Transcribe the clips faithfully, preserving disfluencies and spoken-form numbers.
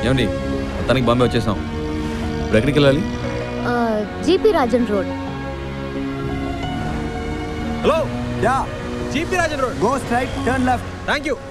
ఏమండి మొత్తానికి బాంబే వచ్చేసాం. ఇప్పుడు ఎక్కడికి వెళ్ళాలి? GP Rajan road. Hello yeah GP Rajan road. Go straight turn left. Thank you.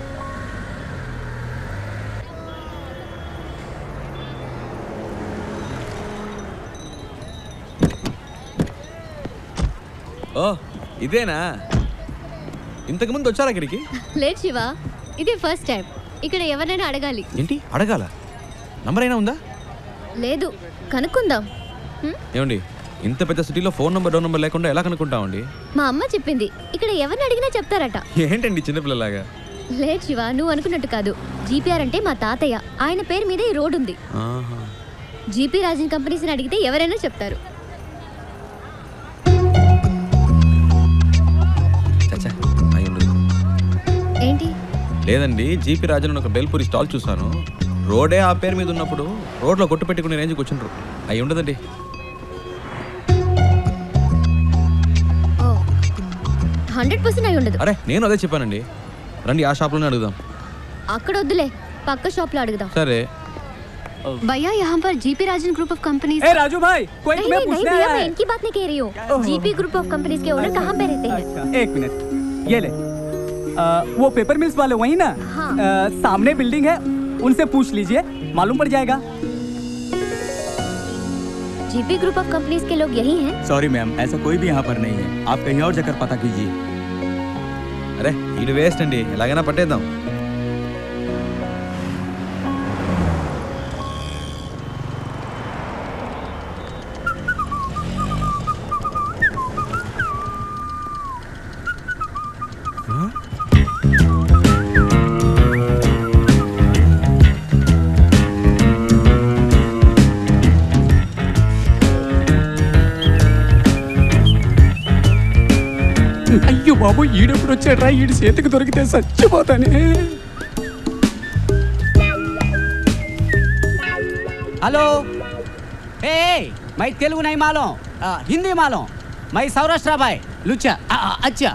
ఓ ఇదేనా? ఇంతకు ముందు వచ్చారా ఇక్కడికి? లేదు శివ, ఇదే ఫస్ట్ టైం. ఇక్కడ ఎవరైనా అడగాలి. ఏంటి అడగాల? నంబర్ అయినా ఉందా? లేదు, కనుక్కుందాం. ఏమండి ఇంత పెద్ద సిటీలో ఫోన్ నంబర్ డోర్ నంబర్ లేకుండా ఎలా కనుక్కుంటామండి? మా అమ్మ చెప్పింది ఇక్కడ ఎవరిని అడిగినా చెప్తారట. ఏంటండి చిన్నపిల్లలాగా? లేదు శివ, నువ్వు అనుకున్నట్టు కాదు. జీపీఆర్ అంటే మా తాతయ్య, ఆయన పేరు మీద ఈ రోడ్ ఉంది. జీపీ రాజన్ కంపెనీస్ని అడిగితే ఎవరైనా చెప్తారు. ఏంటి? లేదండి, జీపీ రాజన్ ఒక బెల్పూరి స్టాల్ చూసాను. రోడే ఆ పేరు మీద ఉన్నప్పుడు రోడ్లో కొట్టు పెట్టుకునే రేంజ్కి వచ్చిండ్రు. అయి ఉండదండి. హండ్రెడ్ పర్సెంట్ అయి ఉండదు. అరే నేను అదే చెప్పానండి. రండి ఆ షాప్లోనే అడుగుదాం. అక్కడ వద్దులే, పక్క షాప్ లో అడుగుదాం. సరే भैया यहाँ पर GP Rajan group of companies. ए राजू भाई कोई नहीं नहीं नहीं भैया, मैं इनकी बात नहीं कह रही हूँ। जीपी ग्रुप ऑफ कंपनीज के ओनर कहाँ पे रहते हैं? एक मिनट, ये ले आ, वो पेपर मिल्स वाले वही ना? हाँ। आ, सामने बिल्डिंग है, उनसे पूछ लीजिए, मालूम पड़ जाएगा। जीपी ग्रुप ऑफ कंपनीज के लोग यही हैं? सॉरी मैम, ऐसा कोई भी यहाँ पर नहीं है, आप कहीं और जाकर पता कीजिए। అరే ఇది వేస్ట్ అండి, ఎలాగైనా పట్టేద్దాం. అయ్యో బాబు, ఈడెప్పుడు వచ్చాడ్రా? ఈడి చేతికి దొరికితే చచ్చిపోతానే. हेलो, ए, मैं तेलुगु नहीं मालूम, हिंदी मालूम, मैं सौराष्ट्र भाई लुच्चा। अच्छा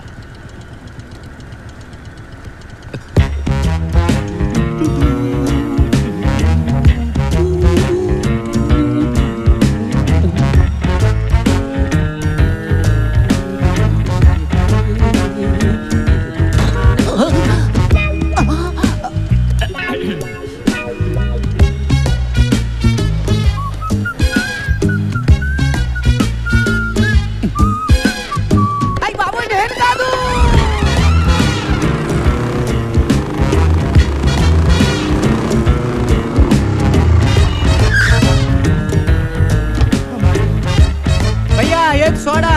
सोडा।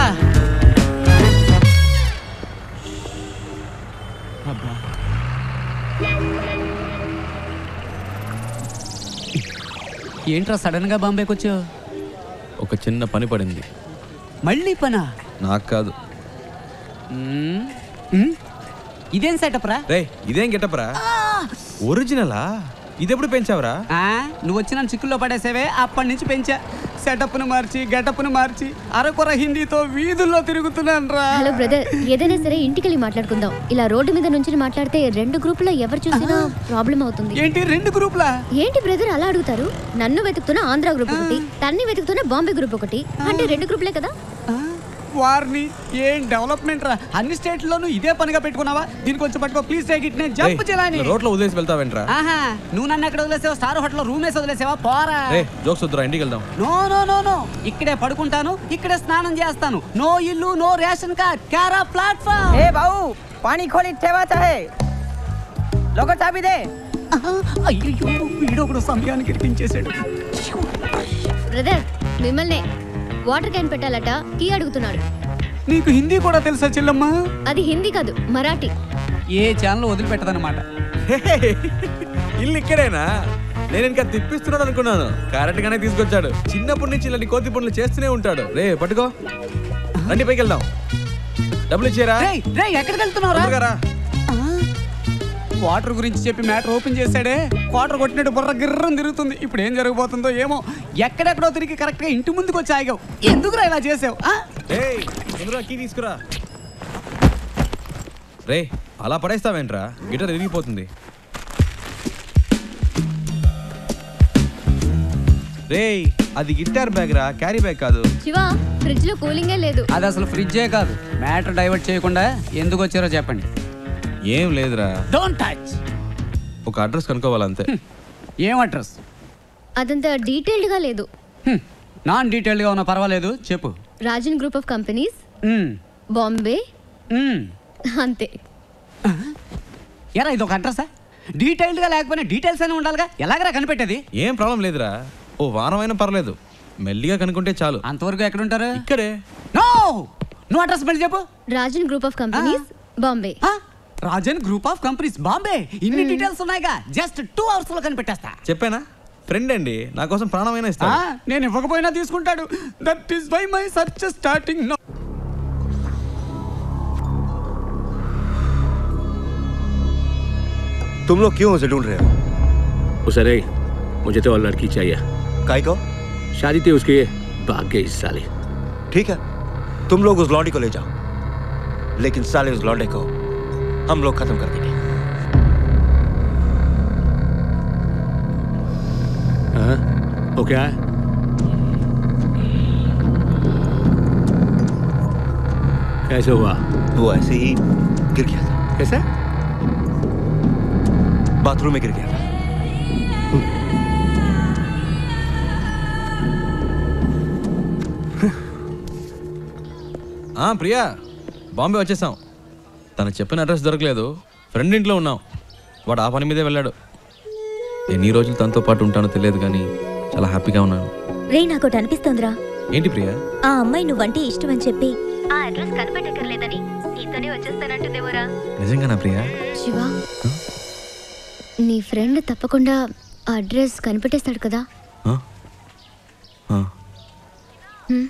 ఏంట్రా సడన్ గా బాంబేకి వచ్చావు? ఒక చిన్న పని పడింది. మళ్ళీ పనా? నాకు కాదు. ఇదేం సెటప్ రా? రే ఇదేం గెటప్ రా? ఒరిజినలా? ఇదెప్పుడు పెంచావురా? నువ్వు వచ్చి నన్ను చిక్కుల్లో పడేసేవే, అప్పటి నుంచి పెంచా. సెటప్ను మార్చి గెటప్ను మార్చి అరకొర హిందీతో వీధుల్లో తిరుగుతున్నాను రా. హలో బ్రదర్, ఏదైనా సరే ఇంటికి వెళ్ళి మాట్లాడుకుందాం. ఇలా రోడ్డు మీద నుంచి మాట్లాడితే రెండు గ్రూపులో ఎవరు చూసినా ప్రాబ్లం అవుతుంది. ఏంటి రెండు గ్రూపులా? ఏంటి బ్రదర్ అలా అడుగుతారు? నన్ను వెతుకుతున్న ఆంధ్ర గ్రూప్ ఒకటి, తన్ని వెతుకుతున్న బాంబే గ్రూప్ ఒకటి, అంటే రెండు గ్రూపులే కదా. వారిని ఏం డెవలప్మెంట్ రా? అన్ని స్టేట్లోనూ ఇదే పనిగా పెట్టుకున్నావా? దీనికి కొంచెం పట్టుకో ప్లీజ్. Take it. నేను జంప్ చేయాలని రోడ్లో వదిలేసి వెళ్తావేంట్రా? ఆహా, నువ్వు నన్ను ఎక్కడ వదిలేసావు? స్టార్ హోటల్లో రూమ్ వేసి వదిలేసావా? పోరా. రే జోక్స్ వద్దురా, ఇంటికి వెళ్దాం. నో నో నో నో, ఇక్కడే పడుకుంటాను, ఇక్కడే స్నానం చేస్తాను. నో ఇల్లు, నో రేషన్ కార్డ్, క్యారా ప్లాట్ఫామ్. ఏ బావు, పానీ ఖోలి ठेवाता है, లోగో చాబీ దే. అయ్యో, వీడో కూడా సమయానికి ఇరికించేసాడు. బ్రదర్ మిమ్మల్ని వాటర్ క్యాన్ పెట్టాలట, కీ అడుగుతున్నాడు. నీకు హిందీ కూడా తెలుసా చెల్లమ్మ? అది హిందీ కాదు, మరాఠీ. ఏ ఛానల్ వదిలిపెట్టదన్నమాట. ఇల్లు ఇక్కడేనా? నేను ఇంకా తిప్పిస్తున్నాడు అనుకున్నాను. కరెక్ట్ గానే తీసుకొచ్చాడు. చిన్నప్పటి నుంచి ఇలాంటి కోతి పనులు చేస్తూనే ఉంటాడు. రే పట్టుకో, రండి పైకి వెళ్దాం. డబ్బులు ఇచ్చారా? ఎక్కడికి వెళ్తున్నావు? వాటర్ గురించి చెప్పి మ్యాటర్ ఓపెన్ చేశాడే, వాటర్ కొట్టినట్టు బుర్ర గిర్రం తిరుగుతుంది. ఇప్పుడు ఏం జరగబోతుందో ఏమో. ఎక్కడెక్కడో తిరిగి కరెక్ట్ గా ఇంటి ముందుకు వచ్చి ఆగావు. ఎందుకురా ఇలా చేసావు? కీ తీసుకురా. రే అలా పడేస్తావేంట్రా? గిటార్ విరిగిపోతుంది. రేయ్ అది గిటార్ బ్యాగ్ రా, క్యారీ బ్యాగ్ కాదు. శివ ఫ్రిడ్జ్ లో కూలింగే లేదు. అది అసలు ఫ్రిడ్జే కాదు. మ్యాటర్ డైవర్ట్ చేయకుండా ఎందుకు వచ్చారో చెప్పండి. ఏం లేదురా, డోంట్ టచ్. ఒక అడ్రస్ కనుక్కోవాలంతే. ఏం అడ్రస్? అదంత డీటెయిల్డ్ గా లేదు. నాన్ డీటెయిల్డ్గా ఉన్నా పర్వాలేదు, చెప్పు. Rajan group of companies, hmm. Bombay, hmm. అంతే. ఎరా ఇది ఒక అడ్రసా? డీటెయిల్డ్గా లేకపోయినా డీటెయిల్స్ అని ఉండాలిగా, ఎలాగరా కనిపెట్టేది? ఏం ప్రాబ్లం లేదురా, ఓ వారం అయినా పర్లేదు, మెల్లిగా కనుక్కుంటే చాలు. అంతవరకు ఎక్కడ ఉంటారు? ఇక్కడే. నో, నువ్వు అడ్రస్ మళ్ళీ చెప్పు. Rajan group of companies, Bombay. Rajan group of companies, Bombay. ఇన్ని డీటెయిల్స్ ఉన్నాయిగా, జస్ట్ టూ అవర్స్ లో కనిపెట్టేస్తా. చెప్పానా, ఫ్రెండ్ అండి, నా కోసం ప్రాణమైనా ఆ, ఇస్తాడు. నేను ఇవ్వకపోయినా తీసుకుంటాడు. That is why my search starting now. तुम लोग क्यों उसे ढूंढ रहे हो? उसे नहीं, मुझे तो और लड़की चाहिए। काई को? शादी थी उसकी, भाग गई इस साली। ठीक है, तुम लोग उस लौंडे को ले जाओ, लेकिन साले उस लौंडे को हम लोग खत्म कर देंगे। हाँ, वो क्या है? कैसे हुआ? वो ऐसे ही गिर गया था, कैसे? बाथरूम में गिर गया था। ఆ ప్రియా, బాంబే వచ్చేసాం. తను చెప్పిన అడ్రస్ దొరకలేదు, ఫ్రెండ్ ఇంట్లో ఉన్నాం. వాడు ఆ పని మీదే వెళ్ళాడు. ఎన్ని రోజులు తనతో పాటు ఉంటానో తెలియదు కానీ చాలా హ్యాపీగా ఉన్నాను. రే, నాకోటి అనిపిస్తోందిరా. ఏంటి ప్రియా? ఆ అమ్మాయి నువ్వంటే ఇష్టం అని చెప్పి ఆ అడ్రస్ కనిపెట్టక్కర్లేదని నీతోనే వచ్చేస్తానంటుందేమోరా. నిజంగానా ప్రియా? శివ, నీ ఫ్రెండ్ తప్పకుండా ఆ అడ్రస్ కనిపెట్టేస్తాడు కదా. ఆ? ఆ. హ్మ్.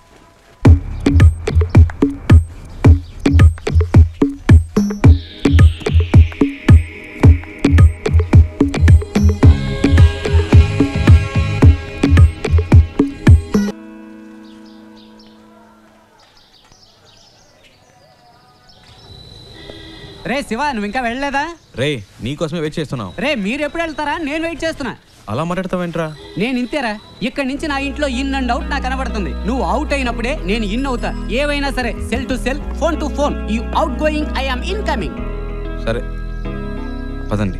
రే శివ, నువ్వు ఇంకా వెళ్ళలేదా? రే నీకోసమే వెయిట్ చేస్తున్నావు. రే మీరు ఎప్పుడు వెళ్తారా? నేను వెయిట్ చేస్తున్నా. అలా మాట్లాడతావేంట్రా? నేను ఇంతేరా, ఇక్కడి నుంచి నా ఇంట్లో ఇన్ అండ్ అవుట్ నాకు కనబడుతుంది. నువ్వు అవుట్ అయినప్పుడే నేను ఇన్ అవుతా. ఏవైనా సరే, cell to cell, phone to phone. You outgoing, I am incoming. సరే పదండి.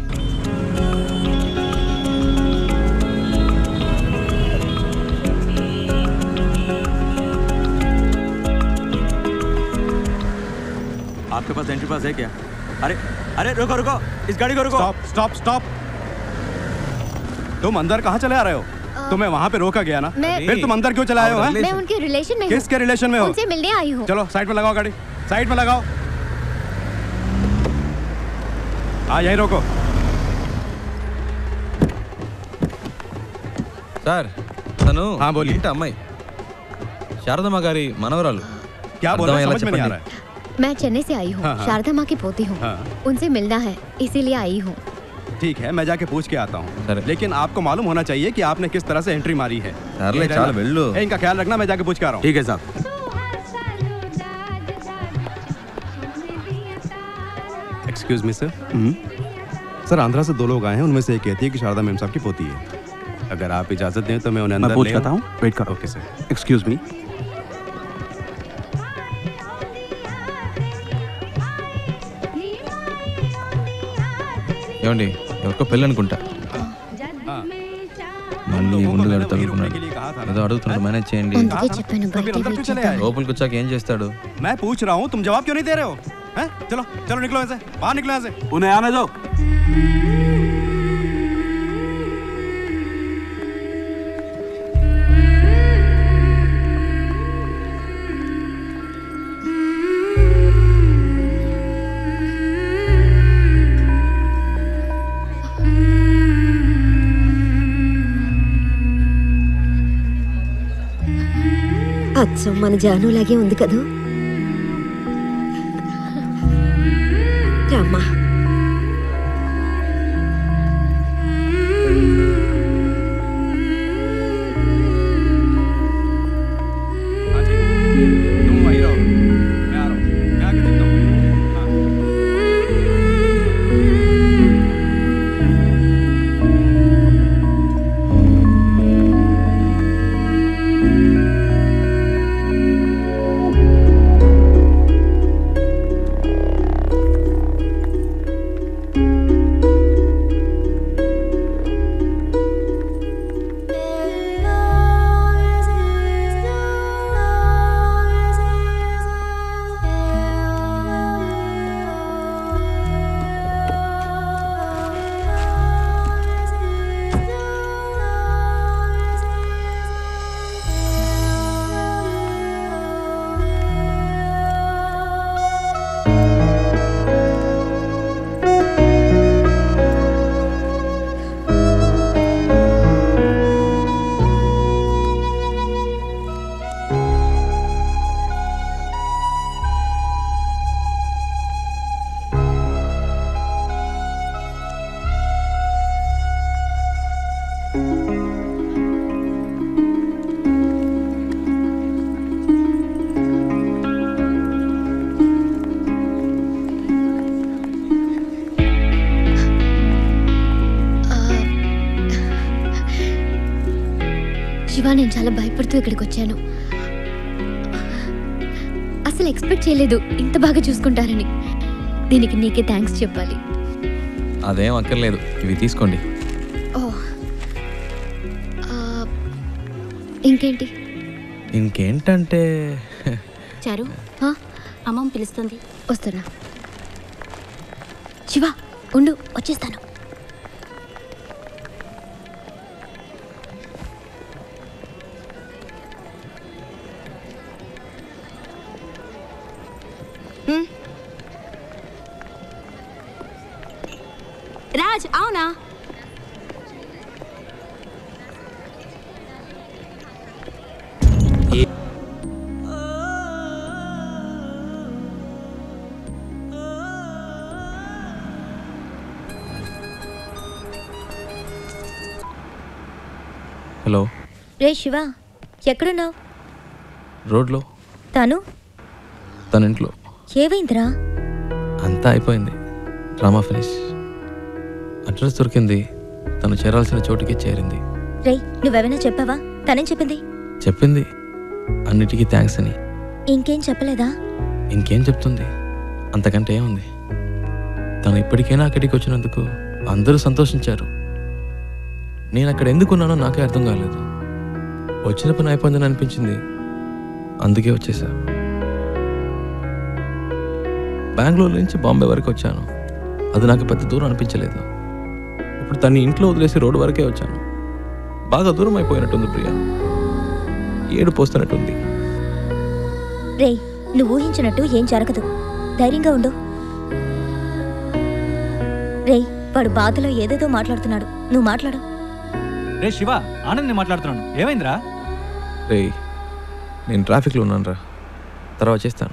आपके पास एंट्री पास है क्या? अरे अरे रुको रुको, इस गाड़ी को रुको। Stop stop stop. तुम अंदर कहाँ चले आ रहे हो? तुम्हें वहाँ पे रोका गया ना, मैं- फिर तुम अंदर क्यों चले आए हो? मैं उनके रिलेशन में हूँ। किसके रिलेशन में हो? उनसे मिलने आई हूँ। चलो साइड में लगाओ गाड़ी, साइड में लगाओ। हाँ यहीं रोको। సార్, తను हाँ, बोलिए। ఏంటి అమ్మాయి శారదమ్మ గారి మనవరాలు. क्या बोल रहे हैं? అర్థమయ్యేలా समझ में नहीं आ చెప్పండి. रहा है। मैं चेन्नई से आई हूँ, हाँ, हाँ। शारदा माँ की पोती हूँ। हाँ। उनसे मिलना है, इसीलिए आई हूँ। ठीक है, मैं जाके पूछ के आता हूँ, सर। लेकिन आपको मालूम होना चाहिए कि आपने किस तरह से एंट्री मारी है। सर, ले ये चाल रहना। वेल्लू। ए, इनका ख्याल रखना, मैं जाके पूछ के आ रहा हूँ। ठीक है साहब। Excuse me sir. Sir, Andhra से दो लोग आए हैं, उनमें से एक कहती है कि शारदा मैम साहब की पोती है। अगर आप इजाजत दें तो मैं उन्हें अंदर मैं पूछ ले लेता आऊं? हूँ, वेट करो। Okay sir. Excuse me. ఏమండి, ఎవరికో పెళ్ళి అనుకుంటా. మళ్ళీ ముందు मैंने అడుగుతాడు वहीं అనుకున్నాడు. रुकने के लिए कहा था ना। ఏదో అడుగుతున్నాడు, మేనేజ్ చేయండి. అందుకే చెప్పాను तो फिर బయట अंदर వెయిట్ क्यों चले చేద్దాం. आए? లోపలికి వచ్చాక ఏం చేస్తాడు? मैं पूछ रहा हूँ, तुम जवाब क्यों नहीं दे रहे हो? हैं? चलो चलो निकलो ऐसे, बाहर निकलो ऐसे। उन्हें आने दो। అచ్చం మన జానులాగే ఉంది కదూ. రామ్మా. हाँ ठीक है, तुम वहीं रहो, मैं आ रहा हूँ, मैं आके देखता हूँ। हाँ। శివ, నేను చాలా భయపడుతూ ఇక్కడికి వచ్చాను. అసలు ఎక్స్పెక్ట్ చేయలేదు ఇంత బాగా చూసుకుంటారని. దీనికి నీకే థ్యాంక్స్ చెప్పాలి. అదేం అక్కర్లేదు, ఇవి తీసుకోండి. ఓ, ఇంకేంటి? ఇంకేంటంటే చారు, అమ్మమ్మ పిలుస్తుంది. వస్తున్నా. శివ ఉండు, వచ్చేస్తాను. రాజ్, అవునా? హలో. రే శివ, ఎక్కడున్నావు? రోడ్లో. తను తన ఇంట్లో. ఏమైందిరా? అంతా అయిపోయింది, డ్రామా ఫినిష్. అడ్రస్ దొరికింది, తను చేరాల్సిన చోటుకి చేరింది. రే, నువ్వేమైనా చెప్పావా? తనేం చెప్పింది? చెప్పింది అన్నిటికీ థ్యాంక్స్ అని. ఇంకేం చెప్పలేదా? ఇంకేం చెప్తుంది, అంతకంటే ఏముంది. తను ఇప్పటికైనా అక్కడికి వచ్చినందుకు అందరూ సంతోషించారు. నేను అక్కడ ఎందుకున్నానో నాకే అర్థం కాలేదు. వచ్చిన పని అయిపోయిందని అనిపించింది, అందుకే వచ్చేసా. బెంగళూరు నుంచి బాంబే వరకు వచ్చాను, అది నాకు పెద్ద దూరం అనిపించలేదు. ఇప్పుడు తన్ని ఇంట్లో వదిలేసి రోడ్డు వరకే వచ్చాను. బాగా దూరం అయిపోయినట్టుంది ప్రియా, ఏడు పోస్తున్నట్టుంది. రే, నువ్వు ఊహించినట్టు ఏం జరగదు, ధైర్యంగా ఉండు. రే, వాడు బాధలో ఏదేదో మాట్లాడుతున్నాడు, నువ్వు మాట్లాడు. రే శివ, ఆనంద్ నేను మాట్లాడుతున్నాను. ఏమైందిరా? రే, నేను ట్రాఫిక్లో ఉన్నాను రా, తర్వాత చేస్తాను.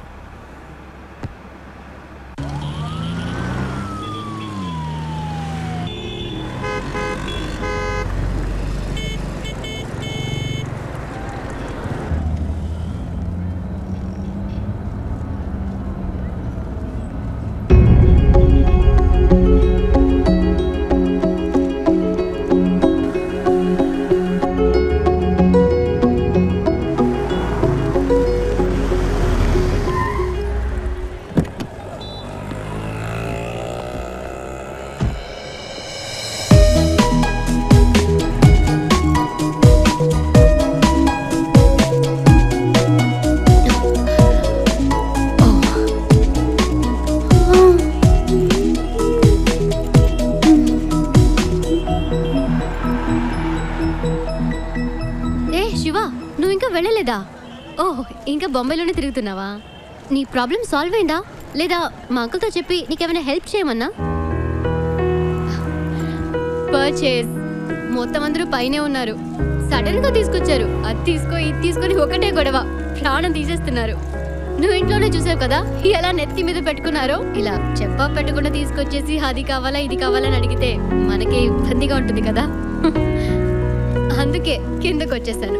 వెళ్ళలేదా? ఓహ్, ఇంకా బొంబాయిలోనే తిరుగుతున్నావా? నీ ప్రాబ్లం సాల్వ్ అయిందా లేదా మా అంకుల్తో చెప్పి నీకేమైనా హెల్ప్ చేయమన్నా? పర్చేస్ మొత్తం అందరూ పైనే ఉన్నారు, సడన్ గా తీసుకొచ్చారు. అది తీసుకో ఇది తీసుకొని ఒకటే గొడవ, ప్రాణం తీసేస్తున్నారు. నువ్వు ఇంట్లోనే చూసావు కదా ఎలా నెత్తి మీద పెట్టుకున్నారో. ఇలా చెప్పా పెట్టకుండా తీసుకొచ్చేసి అది కావాలా ఇది కావాలని అడిగితే మనకి ఇబ్బందిగా ఉంటుంది కదా. అందుకే కిందకు వచ్చేసాను.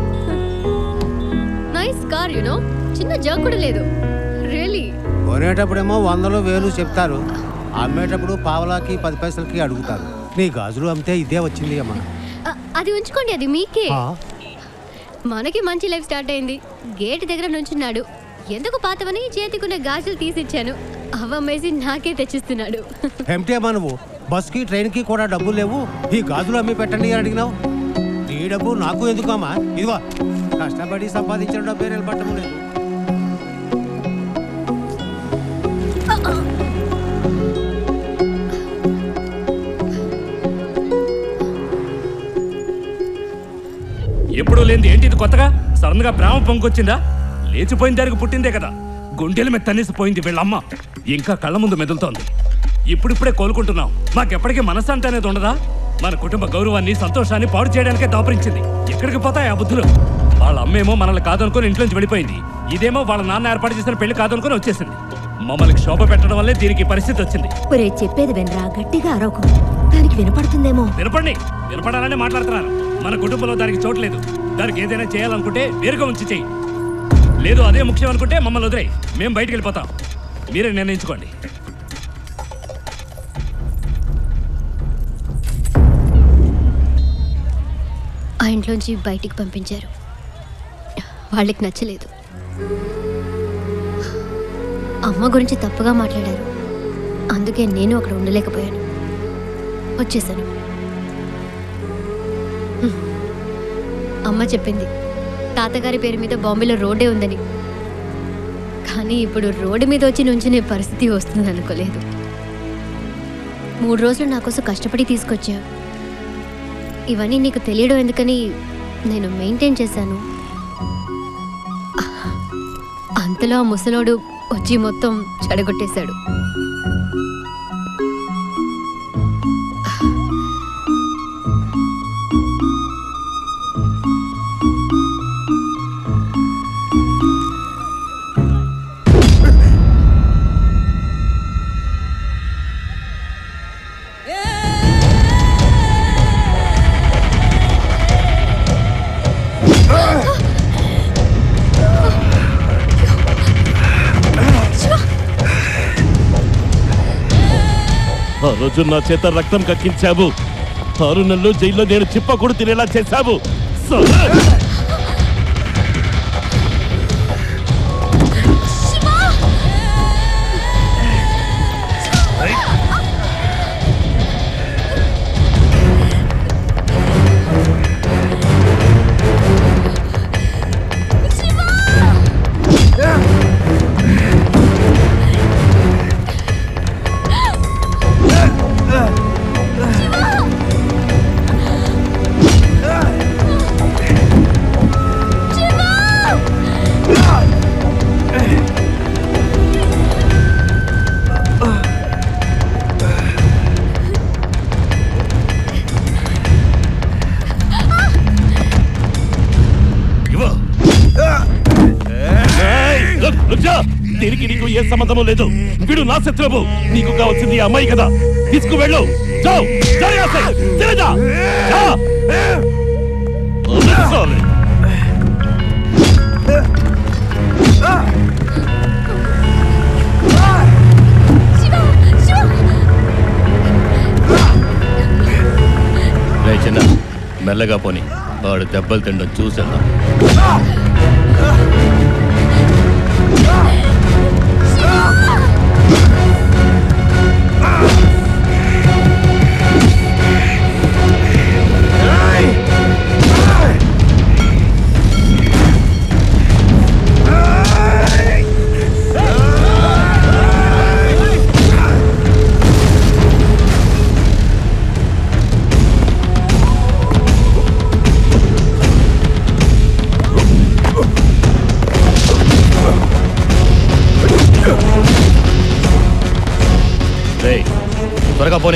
నైస్ కార్, యునో, చిన్న జర్క్ కూడా లేదు. రియలీ కొనేటప్పుడేమో వందలు వేలు చెప్తారు, అమ్మేటప్పుడు పావలాకి పది పైసలకి అడుగుతారు. నీ గాజులు అమ్మితే ఇదే వచ్చింది అమ్మా. అది ఉంచుకోండి, అది మీకే. మనకి మంచి లైఫ్ స్టార్ట్ అయింది. గేట్ దగ్గర నుంచున్నాడు, ఎందుకు పాతవని చేతికునే గాజులు తీసిచ్చాను. అవమ్మేసి నాకే తెచ్చిస్తున్నాడు. ఏమిటి అమ్మా నువ్వు, బస్కి ట్రైన్కి కూడా డబ్బులు లేవు, ఈ గాజులు అమ్మి పెట్టండి అని అడిగినావు. నీ డబ్బు నాకు ఎందుకు అమ్మా? ఇదిగో కష్టపడి సంపాదించిన డబ్బే నిలబట్టము లేదు. ఎప్పుడు లేనిది ఏంటి ఇది కొత్తగా? సడన్ గా ప్రేమ పొంగొచ్చిందా? లేచిపోయిన దానికి పుట్టిందే కదా, గుండెల మీద తన్నేసిపోయింది వీళ్ళమ్మ, ఇంకా కళ్ళ ముందు మెదులుతోంది. ఇప్పుడిప్పుడే కోలుకుంటున్నాం, మాకెప్పటికీ మనశ్శాంతి అనేది ఉండదా? మన కుటుంబ గౌరవాన్ని సంతోషాన్ని పాడు చేయడానికే దాపరించింది. ఎక్కడికి పోతాయి ఆ బుద్ధులు? వాళ్ళ అమ్మేమో మనల్ని కాదనుకుని ఇంట్లోంచి వెళ్ళిపోయింది, ఇదేమో వాళ్ళ నాన్న ఏర్పాటు చేసిన పెళ్లి కాదనుకుని వచ్చేసింది. మమ్మల్ని శోభ పెట్టడం వల్లే దీనికి పరిస్థితి వచ్చింది. చెప్పేది వినరా, గట్టిగా అరవకు, దానికి వినపడుతుందేమో. వినపండి, వినపడాలనే మాట్లాడుతున్నాను. మన కుటుంబంలో దానికి చోట్లేదు. దానికి ఏదైనా చేయాలనుకుంటే వేరుగా ఉంచి చెయ్యి, లేదు అదే ముఖ్యం అనుకుంటే మమ్మల్ని వదిలేయి, మేము బయటికి వెళ్ళిపోతాం. మీరే నిర్ణయించుకోండి. ఆయన ఇంట్లోంచి బయటికి పంపించారు. వాళ్ళకి నచ్చలేదు. అమ్మ గురించి తప్పుగా మాట్లాడారు. అందుకే నేను అక్కడ ఉండలేకపోయాను, వచ్చేసాను. అమ్మ చెప్పింది తాతగారి పేరు మీద బాంబేలో రోడ్డే ఉందని. కానీ ఇప్పుడు రోడ్డు మీద వచ్చి నుంచునే పరిస్థితి వస్తుంది అనుకోలేదు. మూడు రోజులు నా కోసం కష్టపడి తీసుకొచ్చా. ఇవన్నీ నీకు తెలియడం ఎందుకని నేను మెయింటైన్ చేశాను. అంతలో ఆ ముసలోడు వచ్చి మొత్తం చెడగొట్టేశాడు. ఆ రోజు నా చేత రక్తం కక్కించావు. ఆరు నెలలు జైల్లో నేను చిప్ప కూడా తినేలా చేశావు. దీనికి నీకు ఏ సంబంధము లేదు. వీడు నా శత్రువు. నీకు కావాల్సింది ఈ అమ్మాయి కదా. తీసుకువెళ్ళు. జావ్ చలేజా చిన్న మెల్లగా పోని. వాడు దెబ్బలు తిండం చూసేద్దాం. త్వరగా పోనీ.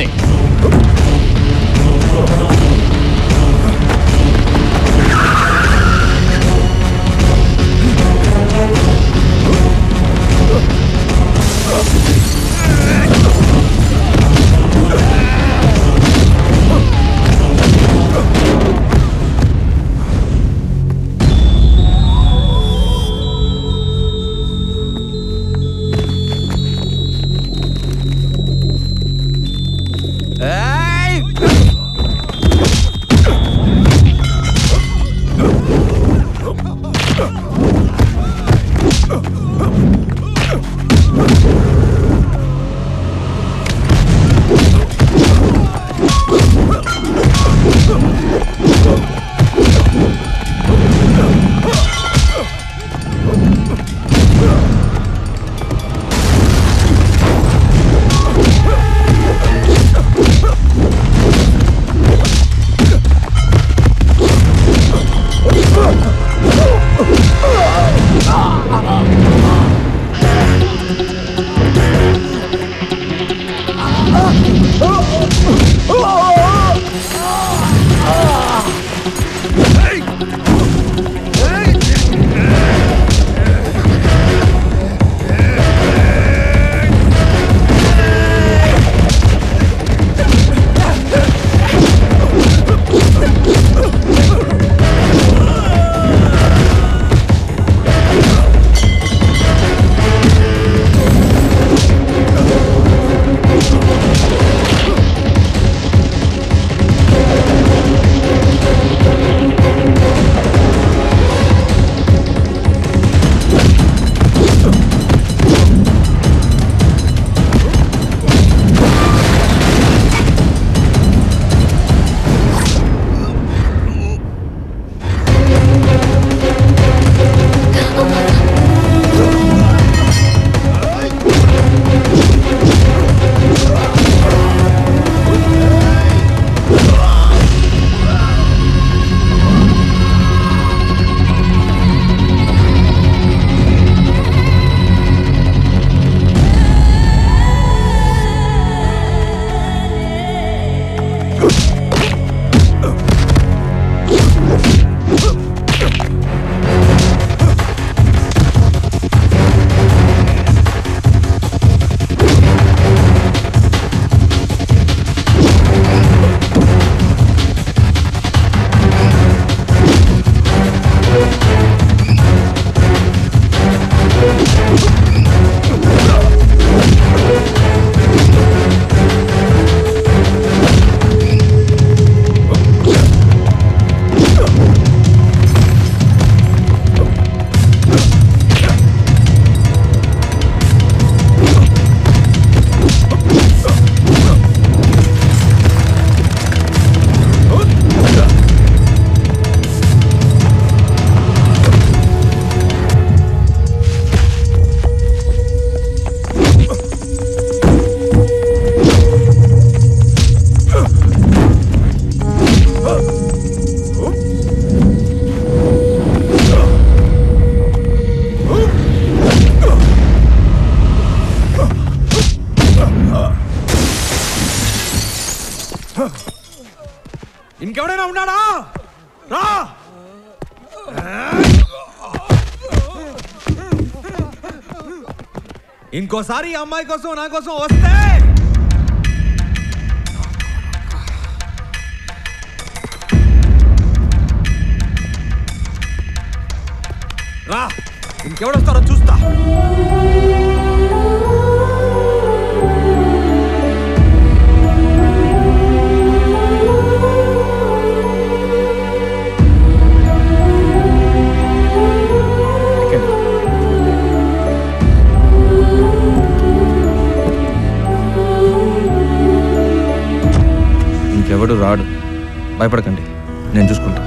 ఇంకెవడైనా ఉన్నాడా? రా. ఇంకోసారి ఈ అమ్మాయి కోసం నా కోసం వస్తే రా, ఇంకెవడొస్తారో చూస్తా. ఇంకెవడు రాడు, భయపడకండి, నేను చూసుకుంటా.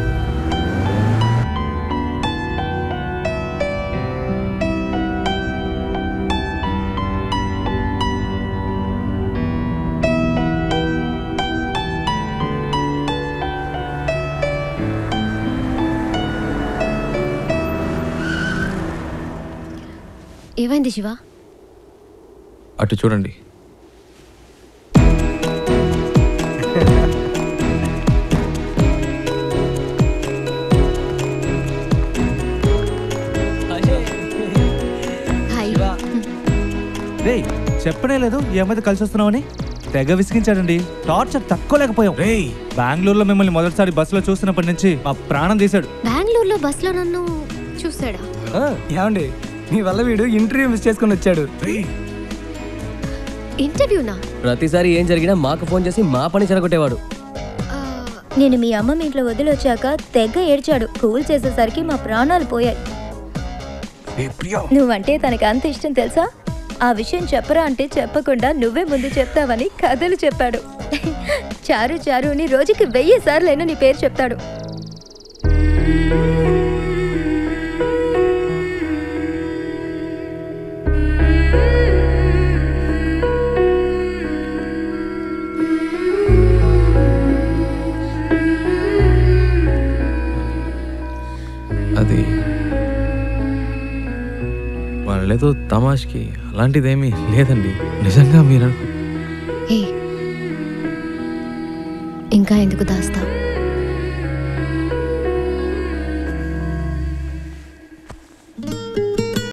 ఏమైంది శివ? అటు చూడండి. రే చెప్పనే లేదు ఈ అమ్మాయి కలిసి వస్తున్నామని. తెగ విసిగించాడండి. టార్చర్ తక్కువ లేకపోయాం. రే బెంగళూరులో మిమ్మల్ని మొదటిసారి బస్సులో చూసినప్పటి నుంచి మా ప్రాణం తీశాడు. బెంగళూరులో బస్సులో నన్ను చూసాడా? ఏమండి మీ వల్ల వీడు ఇంటర్వ్యూ మిస్ చేసుకుని వచ్చాడు. ఇంటర్వ్యూనా? ప్రతిసారి ఏం జరిగినా మాకు ఫోన్ చేసి మా పని చెడగొట్టేవాడు. నేను మీ అమ్మ మీ ఇంట్లో వదిలొచ్చాక తెగ ఏడ్చాడు. కూల్ చేసేసరికి మా ప్రాణాలు పోయాయి. నువ్వంటే తనకి అంత ఇష్టం తెలుసా? ఆ విషయం చెప్పరా అంటే చెప్పకుండా నువ్వే ముందు చెప్తావని కథలు చెప్పాడు. చారు చారు అని రోజుకి వెయ్యి సార్లైనా నీ పేరు చెప్తాడు. అది వాళ్ళేదో తమాష్కి అలాంటిదేమీ లేదండి, నిజంగా మీరు ఇంకా ఎందుకు దాస్తావు?